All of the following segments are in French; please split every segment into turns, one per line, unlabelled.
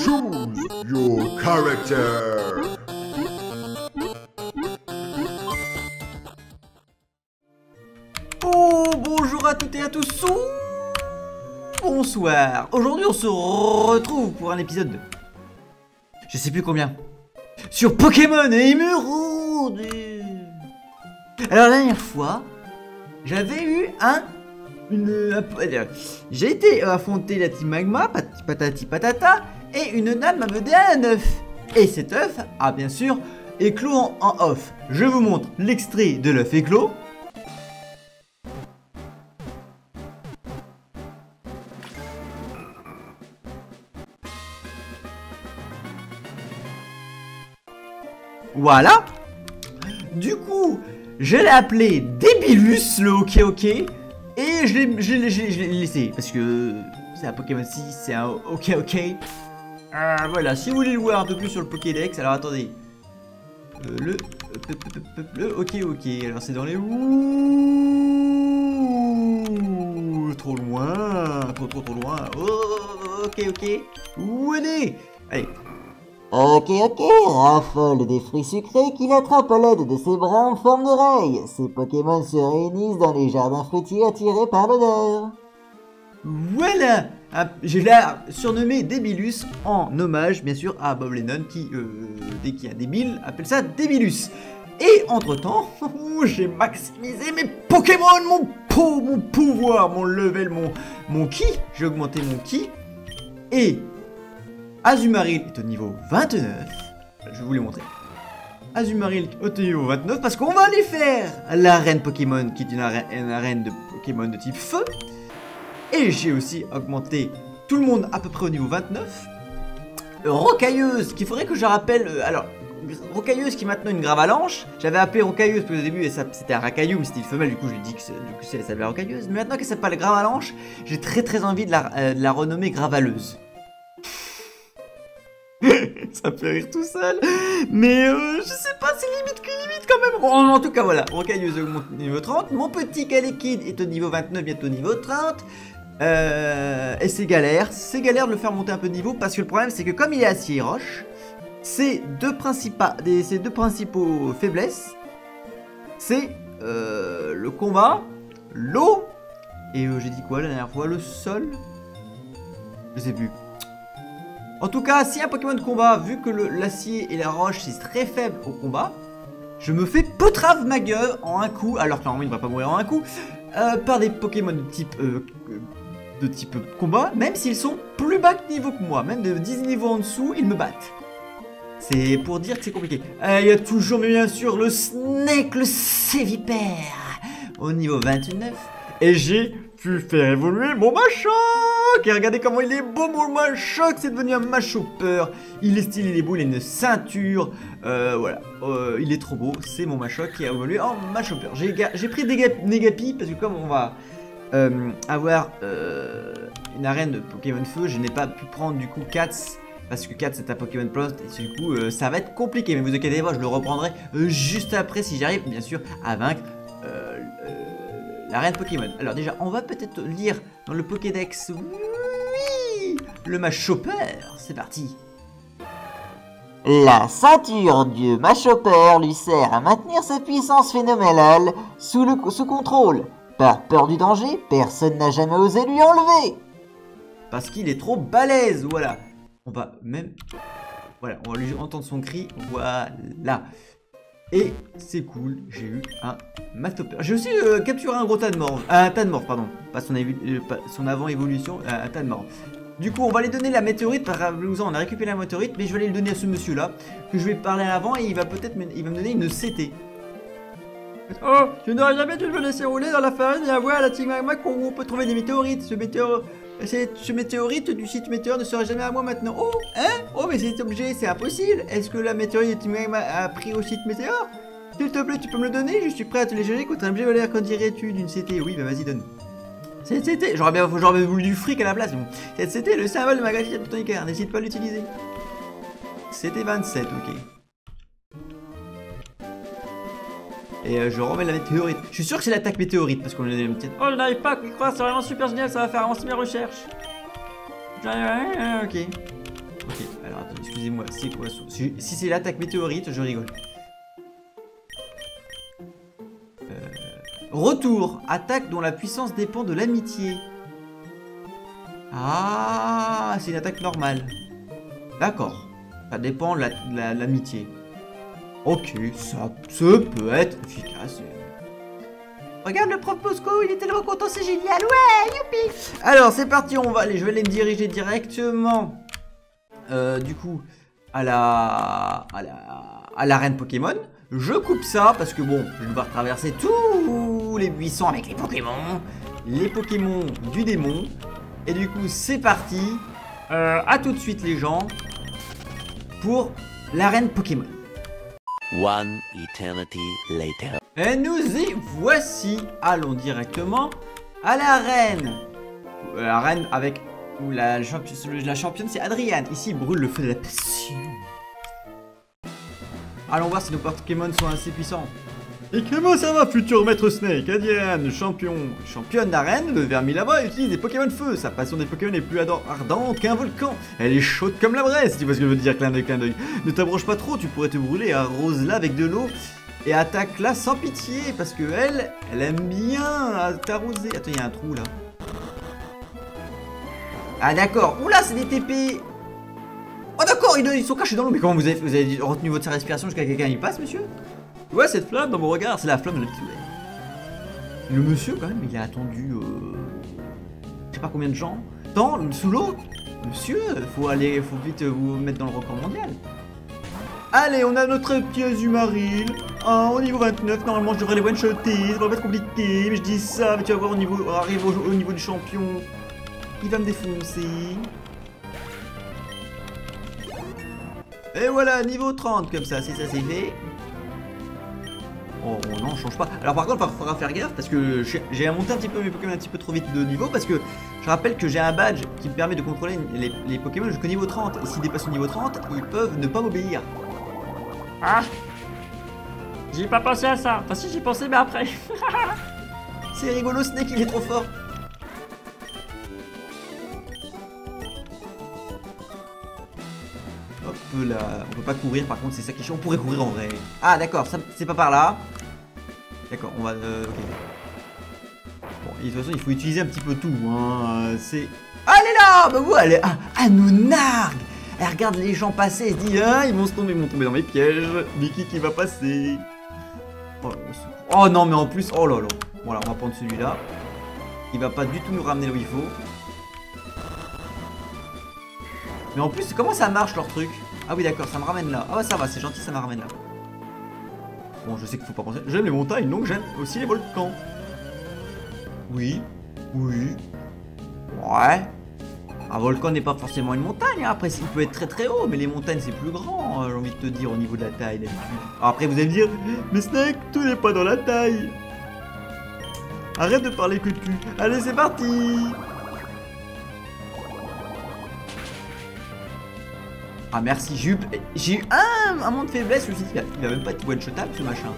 Choose your character.
Oh, bonjour à toutes et à tous. Bonsoir. Aujourd'hui, on se retrouve pour un épisode de... je sais plus combien. Sur Pokémon et Émeraude. Alors, la dernière fois, j'avais eu j'ai été affronter la team Magma, patati patata, et une nana m'a mené à un œuf. Et cet œuf a bien sûr éclos en off. Je vous montre l'extrait de l'œuf éclos. Voilà. Du coup, je l'ai appelé Débilus, le ok, et je l'ai laissé parce que c'est un Pokémon 6, c'est un ok. Voilà, si vous voulez le voir un peu plus sur le Pokédex, alors attendez. Le ok. Alors c'est dans les trop loin, trop loin. Oh, ok. Où allez? Allez.
Ok, raffole des fruits sucrés qu'il attrape à l'aide de ses bras en forme d'oreille. Ces Pokémon se réunissent dans les jardins fruitiers attirés par l'odeur.
Voilà. Je l'ai surnommé Débilus en hommage bien sûr à Bob Lennon qui, dès qu'il y a débile, appelle ça Débilus. Et entre temps, j'ai maximisé mes Pokémon, mon pouvoir, mon level, mon ki. J'ai augmenté mon ki. Et Azumarill est au niveau 29. Je vais vous les montrer. Azumarill est au niveau 29 parce qu'on va aller faire l'arène Pokémon qui est une arène de Pokémon de type feu. Et j'ai aussi augmenté tout le monde à peu près au niveau 29. Rocailleuse, qu'il faudrait que je rappelle. Alors, Rocailleuse qui est maintenant une Gravalanche. J'avais appelé Rocailleuse parce qu'au début c'était un Racaillou, mais c'était une femelle. Du coup, je lui ai dit que c'est la Rocailleuse. Mais maintenant qu'elle s'appelle Gravalanche, j'ai très envie de la renommer Gravaleuse. Ça me fait rire tout seul. Mais je sais pas, c'est limite quand même. Bon, en tout cas, voilà. Rocailleuse augmente niveau 30. Mon petit Calékid est au niveau 29, bientôt au niveau 30. Et c'est galère. C'est galère de le faire monter un peu de niveau parce que le problème, c'est que comme il est acier et roche, ses deux principaux faiblesses, c'est le combat, l'eau, et j'ai dit quoi la dernière fois? Le sol? Je sais plus. En tout cas, si un Pokémon de combat, vu que l'acier et la roche c'est très faible au combat, je me fais poutrave ma gueule en un coup, alors que normalement il ne va pas mourir en un coup, par des Pokémon de type combat, même s'ils sont plus bas que niveau que moi, même de 10 niveaux en dessous, ils me battent. C'est pour dire que c'est compliqué. Il y a toujours, mais bien sûr, le Snake, le Sévipère, au niveau 29, et j'ai pu faire évoluer mon Machoc. Et regardez comment il est beau mon Machoc, c'est devenu un Machopper. Il est stylé, il est beau, il a une ceinture. Voilà, il est trop beau, c'est mon Machoc qui a évolué en Machopper. J'ai pris des Négapi parce que comme on va avoir une arène de Pokémon Feu, je n'ai pas pu prendre du coup Katz. Parce que Katz c'est un Pokémon Plot et du coup ça va être compliqué. Mais vous inquiétez pas, je le reprendrai juste après si j'arrive bien sûr à vaincre l'arène Pokémon. Alors déjà, on va peut-être lire dans le Pokédex, oui, le Machopper, c'est parti.
La ceinture du Machopper lui sert à maintenir sa puissance phénoménale sous contrôle. Par peur du danger, personne n'a jamais osé lui enlever.
Parce qu'il est trop balèze, voilà. On va même... voilà, on va lui entendre son cri, voilà. Et c'est cool, j'ai eu un Machopper. J'ai aussi capturé un gros tas de morts. Un tas de morts, pardon. Pas son avant-évolution, un tas de morts. Du coup, on va lui donner la météorite. Par exemple, on a récupéré la météorite, mais je vais aller le donner à ce monsieur-là, que je vais parler avant, et il va me donner une CT. Oh, je n'aurais jamais dû me laisser rouler dans la farine et avoir la Team Magma où on peut trouver des météorites. Ce météorite du site Météor ne sera jamais à moi maintenant. Oh, hein? Oh, mais c'est obligé, c'est impossible. Est-ce que la météorite de Team Magma a pris au site Météor? S'il te plaît, tu peux me le donner? Je suis prêt à te l'échanger contre un objet valeur. Qu'en dirais-tu d'une CT? Oui, bah vas-y, donne. Cette CT, j'aurais voulu du fric à la place. Bon. Cette CT est le symbole de ma gratitude de ton Icar. N'hésite pas à l'utiliser. C'était 27, ok. Et je remets la météorite. Je suis sûr que c'est l'attaque météorite parce qu'on a une petite... Oh, je n'arrive pas à y croire, c'est vraiment super génial, ça va faire avancer mes recherches. Ok. Ok, alors attends, excusez-moi, c'est quoi ça? Si c'est l'attaque météorite, je rigole. Retour, attaque dont la puissance dépend de l'amitié. Ah, c'est une attaque normale. D'accord, ça dépend de l'amitié. Ok, ça peut être efficace. Regarde le prof Bosco, il est tellement content, c'est génial. Ouais, youpi. Alors, c'est parti, je vais aller me diriger directement, du coup, à l'arène Pokémon. Je coupe ça, parce que bon, je vais devoir traverser tous les buissons avec les Pokémon du démon. Et du coup, c'est parti. À tout de suite, les gens, pour l'arène Pokémon.
One eternity later.
Et nous y voici. Allons directement à l'arène. L'arène avec où la championne c'est Adriane. Ici, il brûle le feu de la passion. Allons voir si nos Pokémon sont assez puissants. Et comment ça va, futur maître Snake? Adriane, championne d'arène, le vermil là-bas utilise des Pokémon feu. Sa passion des Pokémon est plus ardente qu'un volcan. Elle est chaude comme la braise, si tu vois ce que je veux dire, clin d'œil. Ne t'approche pas trop, tu pourrais te brûler. Arrose-la avec de l'eau et attaque-la sans pitié, parce que elle aime bien t'arroser. Attends, il y a un trou là. Ah d'accord, oula, c'est des TP. Oh d'accord, ils sont cachés dans l'eau. Mais comment vous avez retenu votre respiration jusqu'à quelqu'un y passe, monsieur? Ouais, cette flamme dans mon regard, c'est la flamme de la petite. Le monsieur, quand même, il a attendu. Je sais pas combien de gens. Sous l'eau. Monsieur, faut vite vous mettre dans le record mondial. Allez, on a notre petit Azumarill. Au niveau 29, normalement, je devrais les one-shotter. Ça va pas être compliqué, mais je dis ça. Mais tu vas voir, arrive au niveau du champion. Il va me défoncer. Et voilà, niveau 30, comme ça, c'est ça, c'est fait. Oh non, change pas. Alors par contre, il faudra faire gaffe parce que j'ai monté un petit peu mes Pokémon un petit peu trop vite de niveau, parce que je rappelle que j'ai un badge qui me permet de contrôler les Pokémon jusqu'au niveau 30. Et s'ils dépassent le niveau 30, ils peuvent ne pas m'obéir. Ah, j'ai pas pensé à ça. Enfin si, j'y pensé, mais après. C'est rigolo, Snake, il est trop fort. Hop là, on peut pas courir, par contre c'est ça qui est chiant. On pourrait courir en vrai. Ah d'accord, c'est pas par là. D'accord, on va... ok. Bon, et de toute façon il faut utiliser un petit peu tout, hein. C'est... Ah, elle est là. Bah ouais, elle est... Ah, nous nargue. Elle regarde les gens passer, elle se dit, ah, ils vont tomber dans mes pièges. Mickey qui va passer. Oh non, mais en plus, oh là là. Voilà, on va prendre celui-là. Il va pas du tout nous ramener là où il faut. Mais en plus, comment ça marche leur truc? Ah oui d'accord, ça me ramène là. Ah ouais, ça va, c'est gentil, ça me ramène là. Bon, je sais qu'il faut pas penser. J'aime les montagnes, donc j'aime aussi les volcans. Oui. Ouais. Un volcan n'est pas forcément une montagne, hein. Après il peut être très très haut, mais les montagnes c'est plus grand, j'ai envie de te dire, au niveau de la taille d'habitude. Après vous allez me dire, mais Snake, tout n'est pas dans la taille. Arrête de parler que tu. Allez, c'est parti. Ah merci, j'ai eu un moment de faiblesse, je me suis dit, il va même pas être one-shotable ce machin.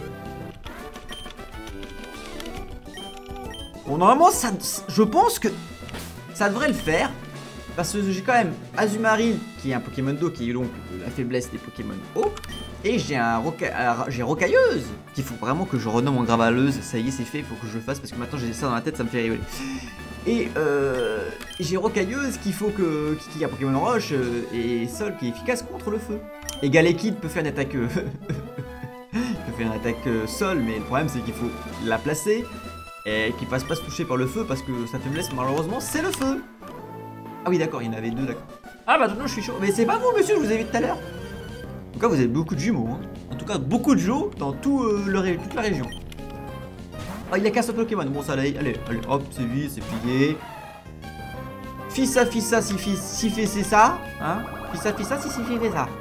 Bon, normalement, ça, je pense que ça devrait le faire. Parce que j'ai quand même Azumarill, qui est un Pokémon d'eau, qui est donc la faiblesse des Pokémon eau. Et j'ai Rocailleuse, qu'il faut vraiment que je renomme en Gravaleuse. Ça y est, c'est fait, il faut que je le fasse, parce que maintenant j'ai ça dans la tête, ça me fait rigoler. Et j'ai Rocailleuse qui a Pokémon Roche et Sol qui est efficace contre le feu. Et Galekid peut faire une attaque Sol, mais le problème c'est qu'il faut la placer et qu'il fasse pas se toucher par le feu, parce que sa faiblesse malheureusement c'est le feu. Ah oui d'accord, il y en avait deux, d'accord. Ah bah maintenant je suis chaud. Mais c'est pas vous monsieur, je vous ai vu tout à l'heure. En tout cas vous avez beaucoup de jumeaux, hein. En tout cas beaucoup de jumeaux dans toute la région. Ah, il a qu'un seul Pokémon, bon ça allez, hop, c'est vite, c'est plié. Fissa, si fait c'est ça, hein. Fissa, si fait ça.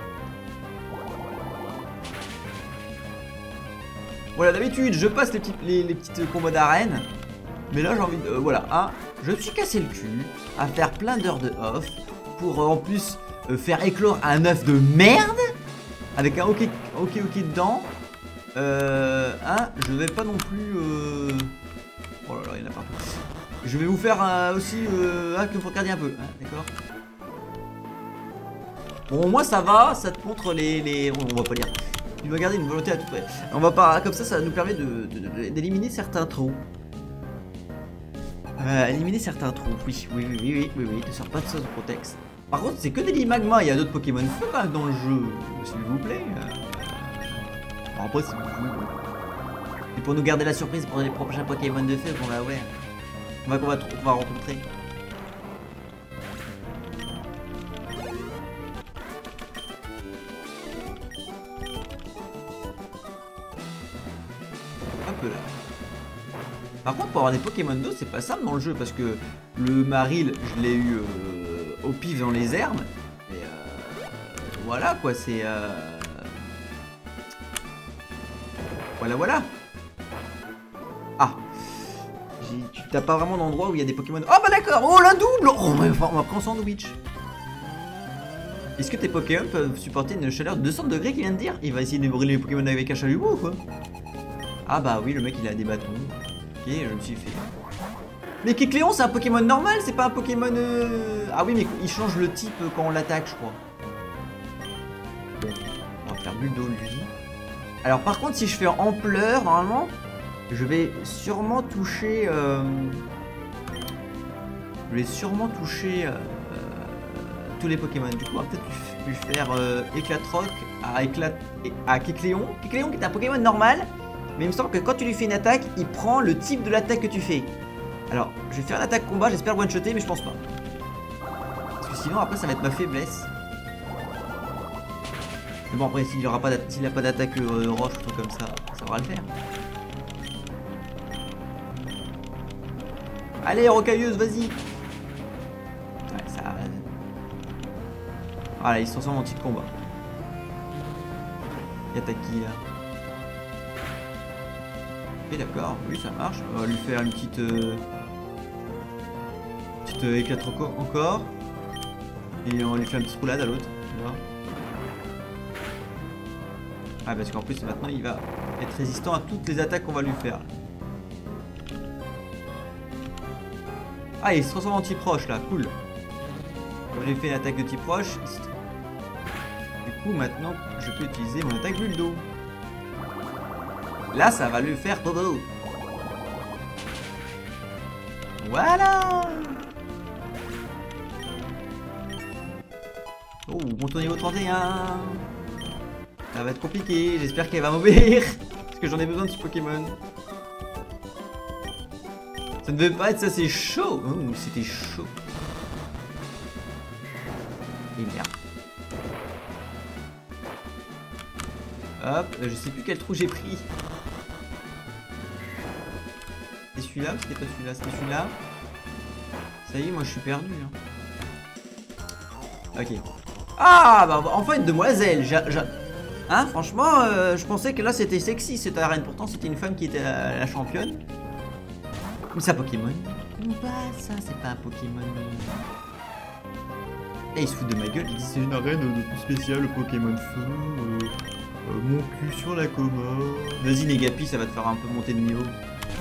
Voilà, d'habitude je passe les petits combats d'arène. Mais là j'ai envie de... voilà, hein. Je me suis cassé le cul à faire plein d'heures de off pour en plus faire éclore un œuf de merde avec un ok dedans. Hein, je vais pas non plus... Oh là là, il y en a partout. Je vais vous faire aussi... qu'il faut regarder un peu, hein, d'accord. Bon, au moins ça va, ça te montre les... On va pas lire. Il doit garder une volonté à tout près. On va pas... Comme ça nous permet d'éliminer certains trous. Éliminer certains trous, oui, ne sors pas de ça au contexte. Par contre, c'est que des magma, il y a d'autres Pokémon feu quand même dans le jeu, s'il vous plaît. Bon, après, c'est vous. Et pour nous garder la surprise pour les prochains Pokémon de feu, qu'on va ouais. On va rencontrer. Un peu là. Par contre, pour avoir des Pokémon d'eau, c'est pas simple dans le jeu parce que le Maril, je l'ai eu au pif dans les herbes. Et voilà quoi, c'est. Voilà. Ah, t'as pas vraiment d'endroit où il y a des Pokémon. Oh bah d'accord, oh la double. Oh, on va prendre sandwich. Est-ce que tes Pokémon peuvent supporter une chaleur de 200 degrés qu'il vient de dire? Il va essayer de brûler les Pokémon avec un chalumeau ou quoi? Ah bah oui, le mec il a des bâtons. Ok, je me suis fait. Mais Kecleon c'est un Pokémon normal, c'est pas un Pokémon... Ah oui mais il change le type quand on l'attaque je crois. Bon, on va faire bulle d'eau lui. Alors par contre si je fais ampleur, normalement, je vais sûrement toucher... Je vais sûrement toucher tous les Pokémon. Du coup on va peut-être lui faire éclat-roc à Kecleon. Kecleon qui est un Pokémon normal. Mais il me semble que quand tu lui fais une attaque, il prend le type de l'attaque que tu fais. Alors, je vais faire une attaque combat, j'espère one-shotter, mais je pense pas. Parce que sinon, après, ça va être ma faiblesse. Mais bon, après, s'il n'a pas d'attaque roche ou truc comme ça, ça va le faire. Allez, rocailleuse, vas-y. Ouais, ça... Voilà, ils se transforment en type combat. Il attaque qui, là? Ok d'accord, oui ça marche. On va lui faire une petite éclate encore. Et on va lui faire une petite roulade à l'autre. Ah parce qu'en plus maintenant il va être résistant à toutes les attaques qu'on va lui faire. Ah il se transforme en type roche là, cool. On lui fait une attaque de type roche. Du coup maintenant je peux utiliser mon attaque bulle d'eau. Là, ça va lui faire todo. Voilà. Oh, monte au niveau 31. Ça va être compliqué. J'espère qu'elle va m'obéir. Parce que j'en ai besoin de ce Pokémon. Ça ne devait pas être ça, c'est chaud. Oh, c'était chaud. Et merde. Hop, je sais plus quel trou j'ai pris. C'était celui-là ou c'était pas celui-là? C'était celui-là. Ça y est, moi je suis perdu. Hein. Ok. Ah, bah enfin une demoiselle. Hein, franchement, je pensais que là c'était sexy cette arène. Pourtant, c'était une femme qui était la championne. Ou c'est un Pokémon? Bah, ça, c'est pas un Pokémon. Et il se fout de ma gueule. Il dit c'est une arène spéciale Pokémon feu. Mon cul sur la commode. Vas-y Negapi, ça va te faire un peu monter de niveau.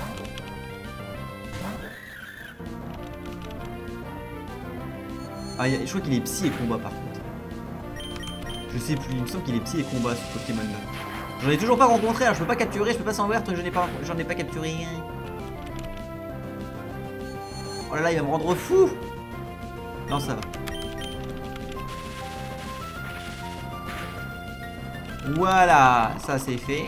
Ah, je crois qu'il est psy et combat par contre. Je sais plus, il me semble qu'il est psy et combat ce Pokémon là. J'en ai toujours pas rencontré, alors je peux pas capturer, je peux pas s'envers tant que j'en ai pas capturé. Oh là là, il va me rendre fou. Non, ça va. Voilà, ça c'est fait.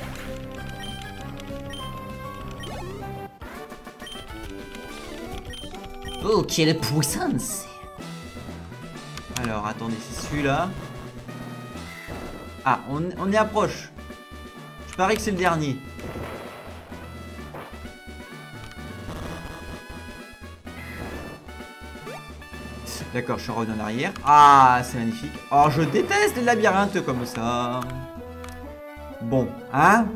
Oh, quelle puissance! Alors, attendez, c'est celui-là. Ah, on est approche. Je parie que c'est le dernier. D'accord, je reviens en arrière. Ah, c'est magnifique. Oh, je déteste les labyrinthes comme ça. Bon, hein?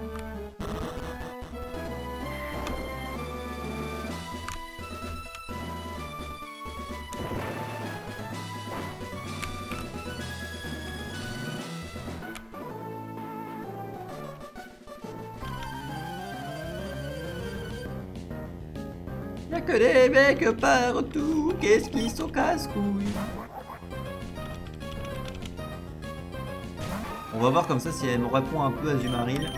Y'a que des mecs partout, qu'est-ce qu'ils sont casse-couilles. On va voir comme ça si elle me répond un peu Azumarill.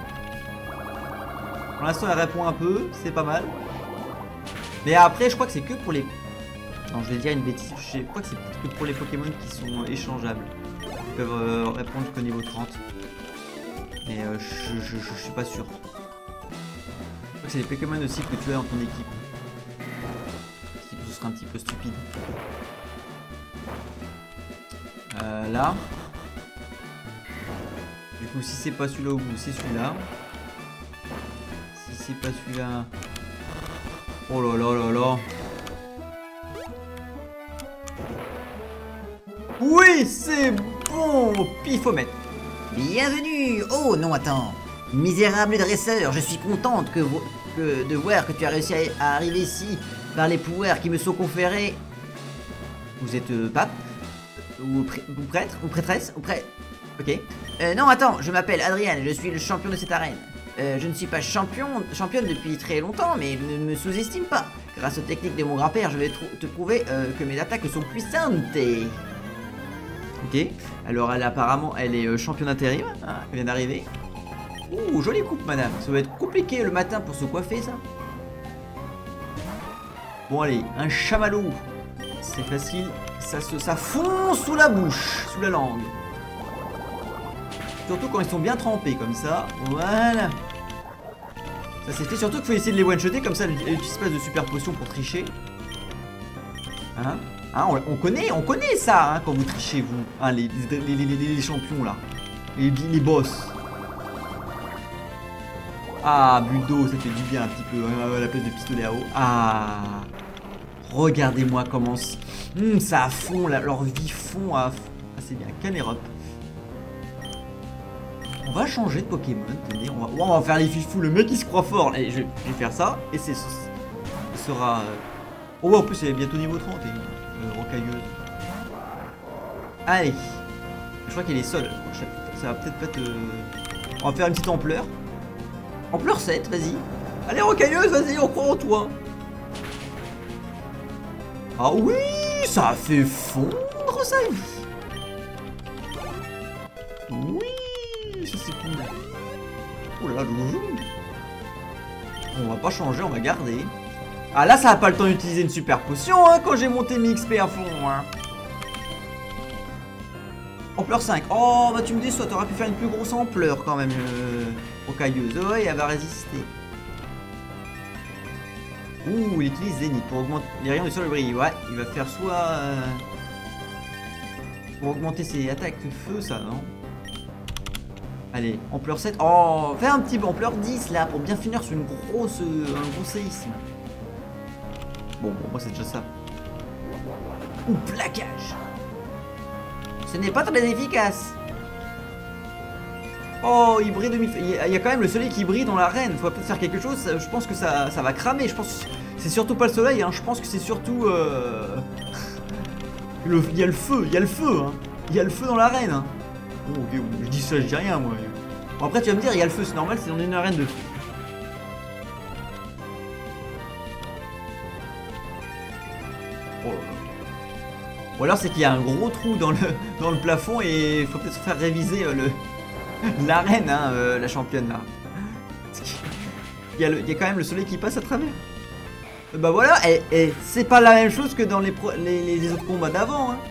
Pour l'instant elle répond un peu, c'est pas mal. Mais après je crois que c'est que pour les... Non je vais dire une bêtise, je crois que c'est peut-être que pour les Pokémon qui sont échangeables. Ils peuvent répondre qu'au niveau 30. Mais je suis pas sûr. Je crois que c'est les Pokémon aussi que tu as dans ton équipe. Ce serait un petit peu stupide. Là. Du coup si c'est pas celui-là au bout, c'est celui-là. Si c'est pas celui-là... Oh là là là là. Oui, c'est bon, Pifomètre.
Bienvenue. Oh non, attends. Misérable dresseur, je suis contente de voir que tu as réussi à arriver ici par les pouvoirs qui me sont conférés.
Vous êtes pape ou prêtre ou prêtresse ou Ok.
Non, attends, je m'appelle Adrian, je suis le champion de cette arène. Je ne suis pas championne depuis très longtemps, mais ne me sous-estime pas. Grâce aux techniques de mon grand-père, je vais te prouver que mes attaques sont puissantes.
Ok. Alors apparemment, elle est championne intérim. Hein, elle vient d'arriver. Ouh, jolie coupe, madame. Ça va être compliqué le matin pour se coiffer, ça. Bon, allez, un chamallow. C'est facile. Ça fond sous la bouche, sous la langue. Surtout quand ils sont bien trempés comme ça. Voilà. Ça c'est fait. Surtout qu'il faut essayer de les one-shotter comme ça. Elle utilise pas de super potion pour tricher. Hein, hein, on connaît ça hein, quand vous trichez vous. Hein, les champions là. Les boss. Ah, Budo, ça fait du bien un petit peu. Hein, à la place de pistolet à eau. Ah. Regardez-moi comment ça fond, leur vie fond à... Ah, c'est bien. Canerop. On va changer de Pokémon, tenez, on va faire les fifous, le mec il se croit fort, allez, je vais faire ça, et ce sera... Oh ouais, en plus elle est bientôt niveau 30, et rocailleuse. Allez, je crois qu'elle est seule, ça va peut-être pas te... On va faire une petite ampleur. Ampleur 7, vas-y. Allez rocailleuse, vas-y, on croit en toi. Ah oui, ça a fait fondre sa vie. Oui. Ça c'est cool. Oh là là, on va pas changer, on va garder. Ah là, ça a pas le temps d'utiliser une super potion hein, quand j'ai monté mes XP à fond. Hein. Ampleur 5. Oh, bah tu me déçois, t'aurais pu faire une plus grosse ampleur quand même. Rocailleuse. Ouais, elle va résister. Ouh, il utilise Zénith pour augmenter les rayons du sol brille. Ouais, il va faire soit... pour augmenter ses attaques de feu, ça, non? Allez, ampleur 7. Oh, fais un petit ampleur 10 là pour bien finir sur un gros séisme. Bon, moi c'est déjà ça. Ou plaquage. Ce n'est pas très efficace. Oh, il brille demi. Il y a quand même le soleil qui brille dans l'arène. Faut peut-être faire quelque chose. Je pense que ça va cramer. Je pense que c'est surtout pas le soleil. Hein. Je pense que c'est surtout. Il y a le feu. Il y a le feu. Hein. Il y a le feu dans l'arène. Hein. Oh, ok, je dis ça, je dis rien moi. Bon, après tu vas me dire, il y a le feu, c'est normal, c'est dans une arène de feu. Oh là là. Ou alors c'est qu'il y a un gros trou dans le plafond et il faut peut-être faire réviser l'arène, hein, la championne là. Il y a quand même le soleil qui passe à travers. Bah voilà, et c'est pas la même chose que dans les autres combats d'avant. Hein.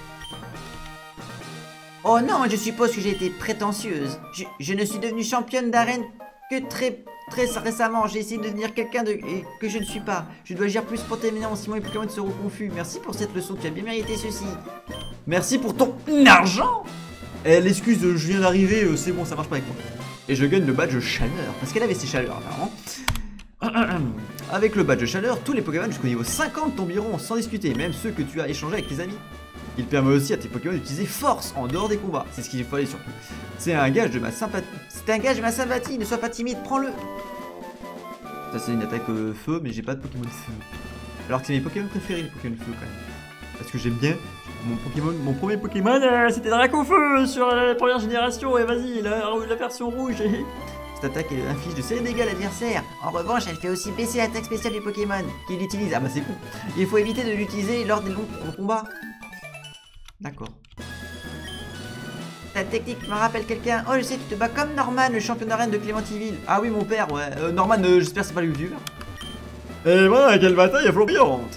Oh non, je suppose que j'ai été prétentieuse. Je ne suis devenue championne d'arène que très récemment. J'ai essayé de devenir quelqu'un que je ne suis pas. Je dois agir plus spontanément, sinon les Pokémon seront confus. Merci pour cette leçon, tu as bien mérité ceci.
Merci pour ton argent. L'excuse de je viens d'arriver, c'est bon, ça marche pas avec moi. Et je gagne le badge chaleur, parce qu'elle avait ses chaleurs apparemment. Avec le badge chaleur, tous les Pokémon jusqu'au niveau 50 tomberont sans discuter, même ceux que tu as échangés avec tes amis. Il permet aussi à tes Pokémon d'utiliser force en dehors des combats. C'est ce qu'il fallait surtout. C'est un gage de ma sympathie.
C'est un gage de ma sympathie. Ne sois pas timide, prends-le.
Ça c'est une attaque feu, mais j'ai pas de Pokémon feu. Alors que c'est mes Pokémon préférés, les Pokémon feu quand même. Parce que j'aime bien mon premier Pokémon, c'était Dracofeu sur la première génération. Et vas-y, la version rouge. Cette attaque inflige de sérieux dégâts à l'adversaire.
En revanche, elle fait aussi baisser l'attaque spéciale du Pokémon qu'il utilise. Ah bah c'est cool. Il faut éviter de l'utiliser lors des longs combats.
D'accord.
Ta technique me rappelle quelqu'un. Oh, je sais, tu te bats comme Norman, le champion d'arène de Clémentiville.
Ah oui, mon père, ouais. Norman, j'espère que c'est pas le youtubeur. Et voilà, quelle bataille florissante.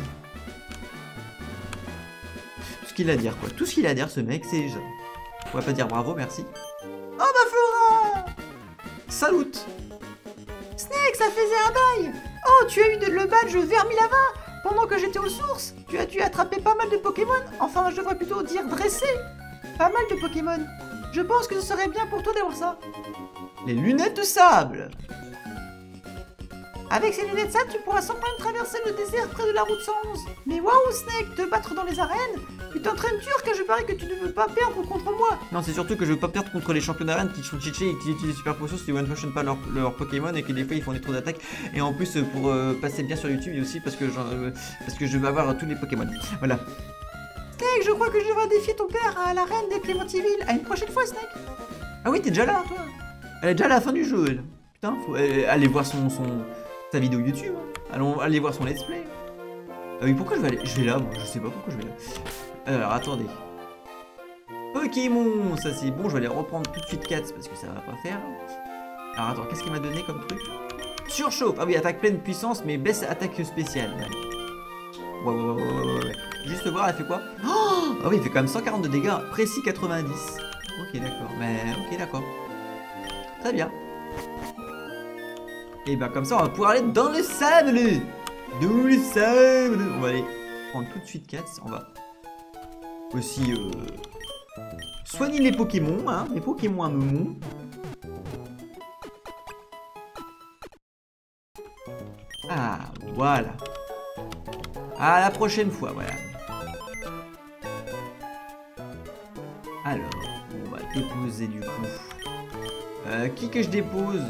Tout ce qu'il a à dire, quoi. Tout ce qu'il a à dire, ce mec, c'est... On va pas dire bravo, merci. Oh, ma Flora! Salut!
Snake, ça faisait un bail. Oh, tu as eu le badge Vermilava pendant que j'étais aux sources. Tu as dû attraper pas mal de Pokémon. Enfin, je devrais plutôt dire dresser pas mal de Pokémon. Je pense que ce serait bien pour toi d'avoir ça.
Les lunettes de sable!
Avec ces lunettes ça, tu pourras sans problème traverser le désert près de la route 111. Mais waouh, Snake, te battre dans les arènes, tu t'entraînes dur car je parie que tu ne veux pas perdre contre moi.
Non, c'est surtout que je veux pas perdre contre les champions d'arène qui sont cheatés et qui utilisent des super potions si one-fashion pas leur Pokémon et que des fois ils font des trop d'attaques. Et en plus, pour passer bien sur YouTube, et aussi parce que je veux avoir tous les Pokémon. Voilà.
Snake, je crois que je devrais défier ton père à l'arène des Clémentiville. À une prochaine fois, Snake.
Ah oui, t'es déjà là, toi. Elle est déjà à la fin du jeu, elle. Putain, faut aller voir sa vidéo YouTube. Allons aller voir son let's play. Ah oui, pourquoi je vais là, moi, je sais pas pourquoi je vais là. Alors, attendez. Pokémon, ça c'est bon, je vais aller reprendre tout de suite 4 parce que ça va pas faire. Alors attends, qu'est-ce qu'il m'a donné comme truc? Surchauffe. Ah oui, attaque pleine puissance, mais baisse attaque spéciale. Ouais. Juste voir, elle fait quoi? Oh, ah oui, il fait quand même 140 de dégâts, précis 90. Ok, d'accord. Mais ok, d'accord. Très bien. Et ben comme ça, on va pouvoir aller dans le sable. Dans le sable. On va aller prendre tout de suite 4. On va aussi soigner les Pokémon, hein, les Pokémon à Memon. Ah, voilà. À la prochaine fois, voilà. Alors, on va déposer du coup. Qui que je dépose?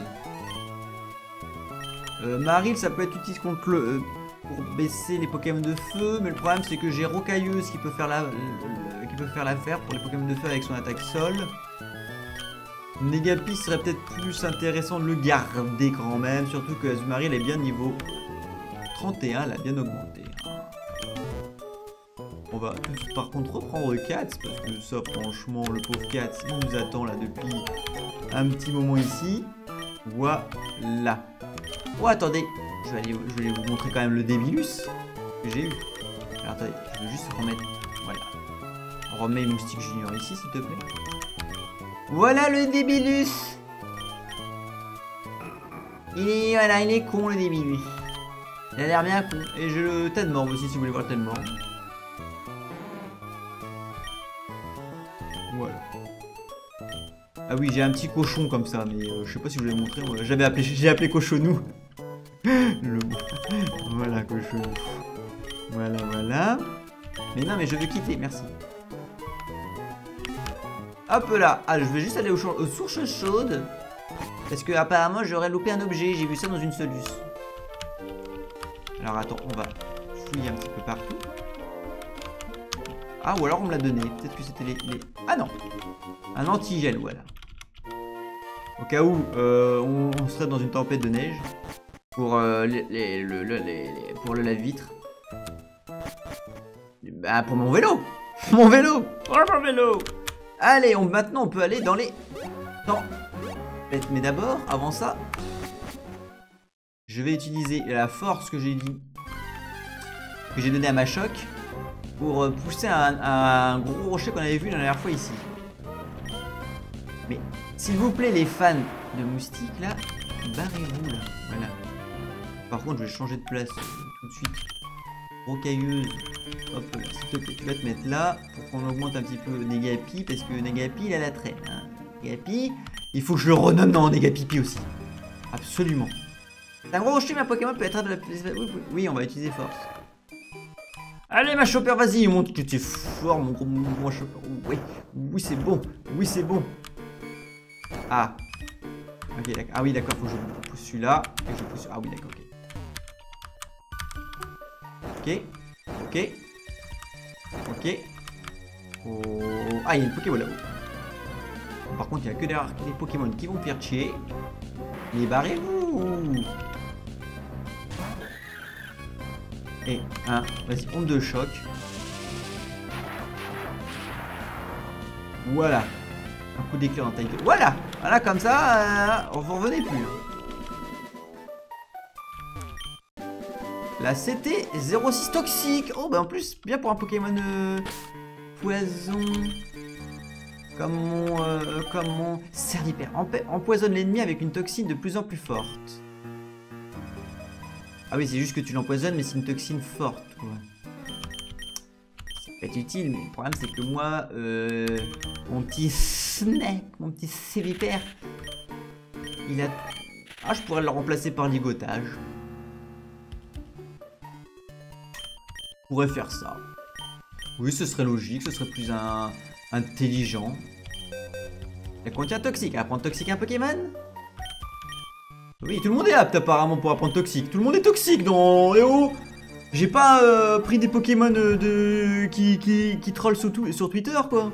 Maril, ça peut être utile contre pour baisser les Pokémon de feu, mais le problème c'est que j'ai Rocailleuse qui peut faire l'affaire pour les Pokémon de feu avec son attaque sol. Négapi serait peut-être plus intéressant de le garder quand même, surtout que Azumarill elle est bien niveau 31, elle a bien augmenté. On va par contre reprendre Katz, parce que ça franchement le pauvre Katz il nous attend là depuis un petit moment ici. Voilà. Oh attendez, je vais aller vous montrer quand même le Débilus que j'ai eu. Alors attendez, je vais juste remettre, voilà. On remet Moustique Junior ici s'il te plaît. Voilà le Débilus. Il est con le Débilus. Il a l'air bien con. Et j'ai le Tedmorm aussi si vous voulez voir le Tedmorm. Voilà. Ah oui, j'ai un petit cochon comme ça, mais je sais pas si je vous l'ai montré. J'ai appelé Cochonou. Voilà, Cochonou. Voilà. Mais non, mais je veux quitter, merci. Hop là. Ah, je vais juste aller aux sources chaudes. Parce que apparemment, j'aurais loupé un objet. J'ai vu ça dans une Solus. Alors attends, on va fouiller un petit peu partout. Ah, ou alors on me l'a donné. Peut-être que c'était les... Ah non. Un antigel, voilà. Au cas où on serait dans une tempête de neige. Pour pour le lave-vitre. Bah pour mon vélo. Mon vélo. Pour mon vélo. Allez, maintenant on peut aller dans les... Non. Mais d'abord, avant ça, je vais utiliser la force que j'ai dit, que j'ai donné à ma choc, pour pousser un gros rocher qu'on avait vu la dernière fois ici. Mais s'il vous plaît les fans de moustiques là, barrez-vous là, voilà. Par contre je vais changer de place tout de suite. Rocailleuse, hop là, s'il te plaît, tu vas te mettre là pour qu'on augmente un petit peu Négapi, parce que Négapi il a la traîne. Hein. Négapi, il faut que je le renomme dans Négapipi aussi. Absolument. C'est un gros rocher, mais un Pokémon peut être de la... Oui, on va utiliser force. Allez ma chopper, vas-y, montre que tu es fort mon gros chopper. Oui c'est bon, oui c'est bon. Ah. Ok d'accord, ah oui d'accord, faut que je pousse celui-là, et je pousse... Ah oui d'accord, ok. Ok. Oh. Ah il y a le Pokémon là-haut. Par contre il n'y a que des Pokémon qui vont faire chier. Mais barrez-vous. Et un, vas-y, onde de choc. Voilà. Un coup d'éclair dans ta gueule. Voilà. Voilà, comme ça, vous revenez plus. La CT06 toxique. Oh, bah en plus, bien pour un Pokémon poison. Comme mon Servipère. Empoisonne l'ennemi avec une toxine de plus en plus forte. Ah oui, c'est juste que tu l'empoisonnes, mais c'est une toxine forte, quoi. Ça peut être utile, mais le problème, c'est que moi, mon petit Snake, mon petit Servipère, il a... Ah, je pourrais le remplacer par ligotage. Je pourrais faire ça. Oui, ce serait logique, ce serait plus intelligent. Elle contient toxique. Apprendre toxique un Pokémon? Oui, tout le monde est apte apparemment pour apprendre toxique. Tout le monde est toxique dans... Eh oh! J'ai pas pris des Pokémon qui trollent sur Twitter, quoi.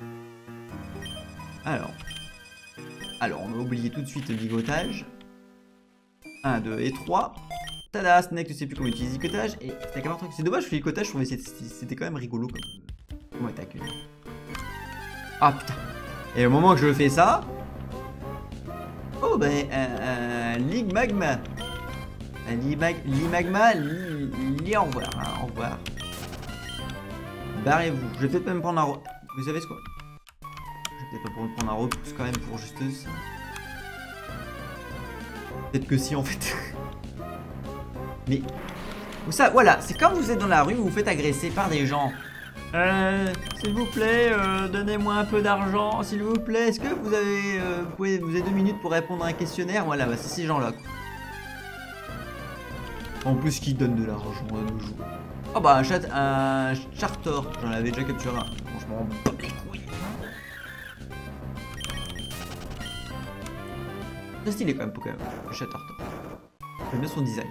Alors, on va oublier tout de suite le ligotage. 1, 2 et 3. Tada, Snake, tu sais plus comment utiliser le ligotage. Et c'est dommage que le ligotage, je trouvais c'était quand même rigolo comme attaque. Ah putain. Et au moment que je fais ça... Oh ben, Ligue Magma. Limagma, au revoir, hein, au revoir. Barrez-vous. Je vais peut-être même prendre un... Vous savez ce quoi? Je vais peut-être pas prendre un repousse quand même pour juste ça. Peut-être que si en fait. Mais... Ça, voilà, c'est quand vous êtes dans la rue, vous vous faites agresser par des gens. S'il vous plaît, donnez-moi un peu d'argent, s'il vous plaît. Est-ce que vous avez, vous avez 2 minutes pour répondre à un questionnaire? Voilà, bah, c'est ces gens-là. En plus, qui donne de l'argent à nos jours. Oh bah, un Chartor, j'en avais déjà capturé un. Franchement, pas les couilles. C'est stylé quand même, Pokémon, le Chartor. J'aime bien son design.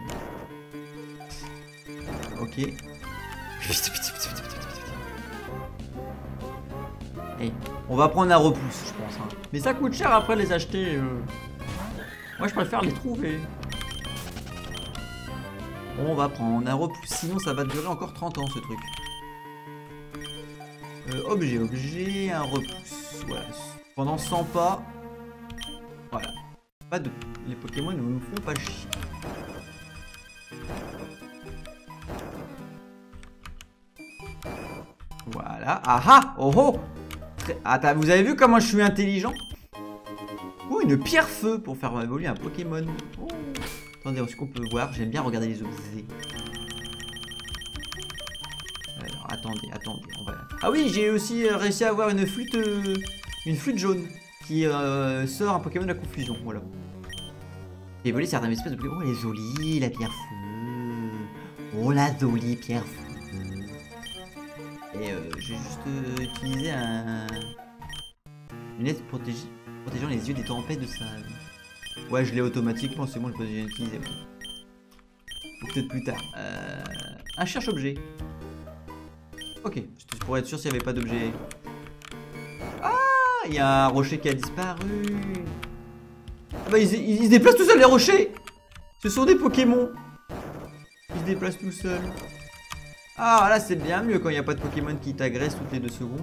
Ok. Hey, on va prendre un repousse, je pense. Hein. Mais ça coûte cher après les acheter. Moi, je préfère les trouver. On va prendre un repousse, sinon ça va durer encore 30 ans ce truc. Objet, un repousse. Voilà. Pendant 100 pas. Voilà. Pas de... Les Pokémon ne nous font pas chier. Voilà. Ah ah. Oh oh. Attends, vous avez vu comment je suis intelligent? Oh, une pierre feu pour faire évoluer un Pokémon. Oh. Attendez, ce qu'on peut voir, j'aime bien regarder les objets. Alors, attendez, on va... Ah oui, j'ai aussi réussi à avoir une flûte jaune qui sort un Pokémon de la confusion, voilà. J'ai volé certaines espèces de Pokémon. Oh, elle est jolie, la pierre feu. Oh, la jolie pierre feu. Et j'ai juste utilisé une lettre protégeant les yeux des tempêtes de sable. Ouais, je l'ai automatiquement, c'est bon, je peux déjà utiliser. Ou peut-être plus tard. Un cherche-objet. Ok, pour être sûr s'il n'y avait pas d'objet. Ah, il y a un rocher qui a disparu. Ah bah, ils se déplacent tout seuls, les rochers. Ce sont des Pokémon. Ils se déplacent tout seuls. Ah, là, c'est bien mieux quand il n'y a pas de Pokémon qui t'agresse toutes les 2 secondes.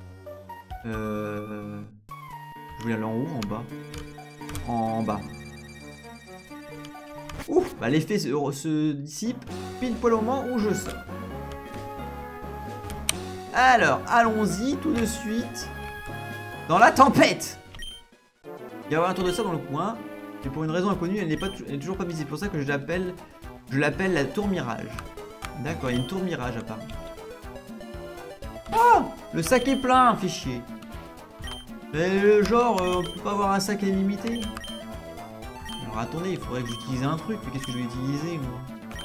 Je voulais aller en haut, en bas. En bas. Ouf, bah l'effet se dissipe pile poil au moment où je sors. Alors, allons-y tout de suite dans la tempête. Il va y avoir un tour de ça dans le coin. Et pour une raison inconnue, elle n'est toujours pas visible. C'est pour ça que je l'appelle la tour mirage. D'accord, il y a une tour mirage apparemment. Oh, le sac est plein, fait chier. Mais genre, on peut pas avoir un sac illimité. Alors attendez, il faudrait que j'utilise un truc, mais qu'est-ce que je vais utiliser moi?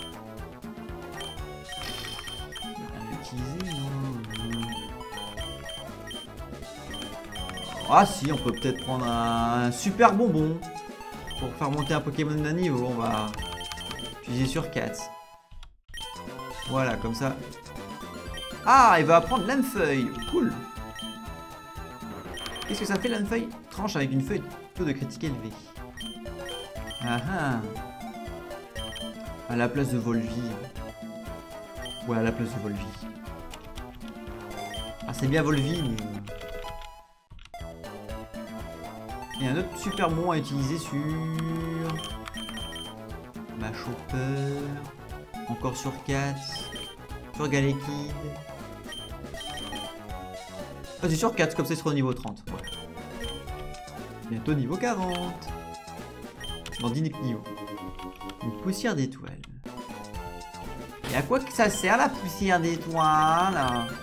Ah si, on peut peut-être prendre un super bonbon. Pour faire monter un Pokémon d'un niveau, on va utiliser sur 4. Voilà, comme ça. Ah, il va apprendre lame-feuille. Cool. Qu'est-ce que ça fait lame-feuille? Tranche avec une feuille taux de critique élevé. Ah ah. À la place de Volvi. Ouais, à la place de Volvi. Ah, c'est bien Volvi, mais... Et un autre super bon à utiliser sur... Machopper. Encore sur Katz. Sur Galekid. Ah, c'est sur 4, comme ça il sera au niveau 30. Voilà. Bientôt niveau 40. Dans 10 niveaux. Une poussière d'étoile. Et à quoi que ça sert la poussière d'étoile?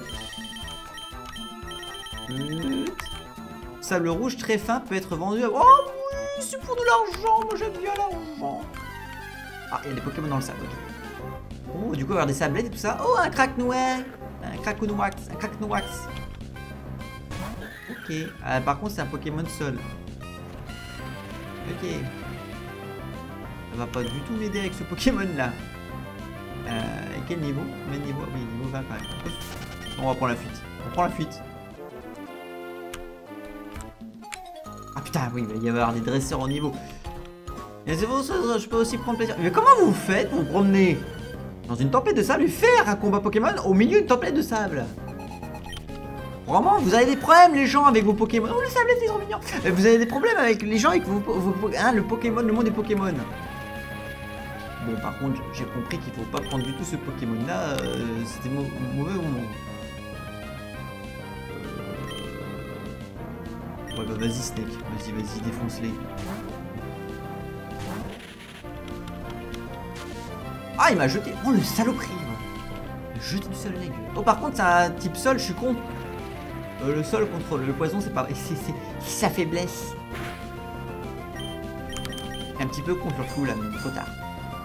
Sable rouge très fin peut être vendu à... Oh oui, c'est pour de l'argent. Moi j'aime bien l'argent. Ah, il y a des Pokémon dans le sable. Okay. Oh, du coup, avoir des sablettes et tout ça. Oh, un crack noir. Un crack-noax. Un crack-noax. Ok. Par contre, c'est un Pokémon sol. Ok. Ça va pas du tout m'aider avec ce Pokémon là. Quel niveau? Quel niveau? Oui, niveau 20 quand même. On va prendre la fuite. On prend la fuite. Ah putain, oui, il va y avoir des dresseurs au niveau. Et c'est bon, je peux aussi prendre plaisir. Mais comment vous faites pour vous promener dans une tempête de sable et faire un combat Pokémon au milieu d'une tempête de sable? Vraiment, vous avez des problèmes les gens avec vos Pokémon. Oh, les sablettes, ils sont mignons. Vous avez des problèmes avec les gens avec le Pokémon, le monde des Pokémon. Bon, par contre, j'ai compris qu'il faut pas prendre du tout ce Pokémon là. C'était mauvais au moment. Ouais, bah vas-y, Snake. Vas-y, défonce-les. Ah, il m'a jeté. Oh, le saloperie. Il m'a jeté du sol aigu. Oh, par contre, c'est un type sol, je suis con. Le sol contre le poison, c'est pas... C'est sa faiblesse. Un petit peu con sur le fou là, mais trop tard.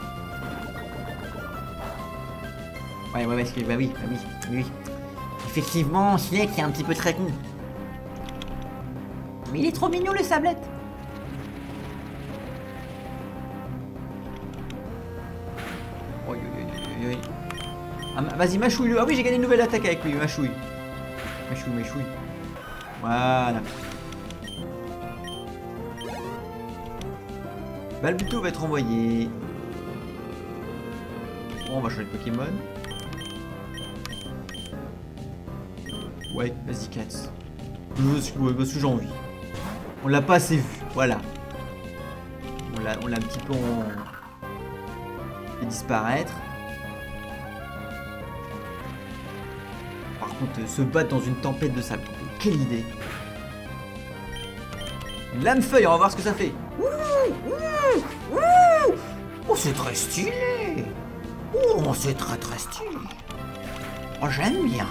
Ouais, parce que, bah oui. Effectivement, Snake est un petit peu très con. Mais il est trop mignon le sablette. Ah, vas-y, mâchouille-le. Ah oui, j'ai gagné une nouvelle attaque avec lui, mâchouille. Mâchouille. Voilà. Balbuto va être envoyé. Bon, on va changer de Pokémon. Ouais, vas-y, Katz. Ouais, parce que j'ai envie. On l'a pas assez vu, voilà. On l'a un petit peu fait disparaître. Par contre, se battre dans une tempête de sable, quelle idée. Lame-feuille, on va voir ce que ça fait. Oh, c'est très stylé. Oh, c'est très stylé. Oh, j'aime bien.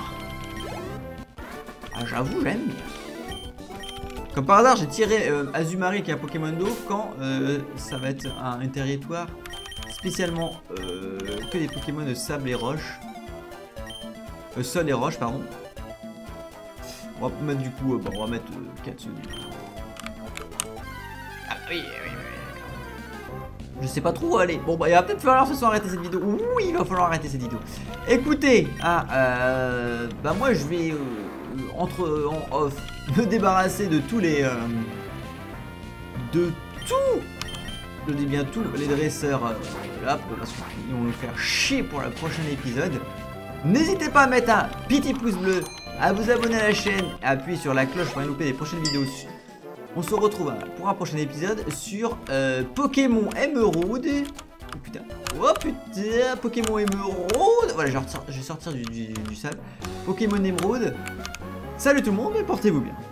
Ah, j'avoue, j'aime bien. Comme par hasard, j'ai tiré Azumarill qui est un Pokémon d'eau quand ça va être un territoire spécialement que des Pokémon de sable et roche. Sol et roche, pardon. On va mettre du coup, on va mettre 4 du coup. Ah oui. Je sais pas trop où aller. Bon, bah, il va peut-être falloir ce soir arrêter cette vidéo. Oui, il va falloir arrêter cette vidéo. Écoutez, bah moi je vais en off me débarrasser de tous les je dis bien tous les dresseurs là parce qu'ils vont nous faire chier pour le prochain épisode. N'hésitez pas à mettre un petit pouce bleu, à vous abonner à la chaîne, à appuyer sur la cloche pour ne louper les prochaines vidéos. On se retrouve pour un prochain épisode sur Pokémon Émeraude. Oh putain, Pokémon Émeraude. Voilà, je vais sortir du sable. Pokémon Émeraude. Salut tout le monde et portez-vous bien.